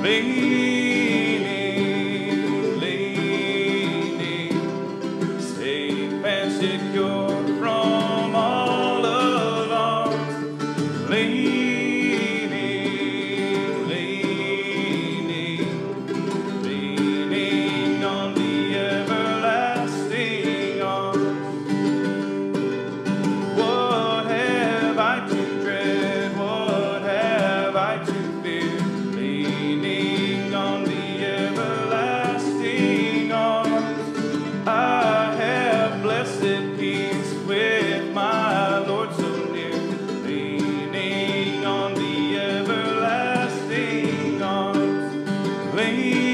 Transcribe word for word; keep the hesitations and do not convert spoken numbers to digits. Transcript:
leaning, leaning, safe and secure from all alarms, leaning, leaning, leaning on the everlasting arms. What have I to dread? What have I to fear? Leaning on the everlasting arms. I have blessed peace with my Lord so near. Leaning on the everlasting arms. Leaning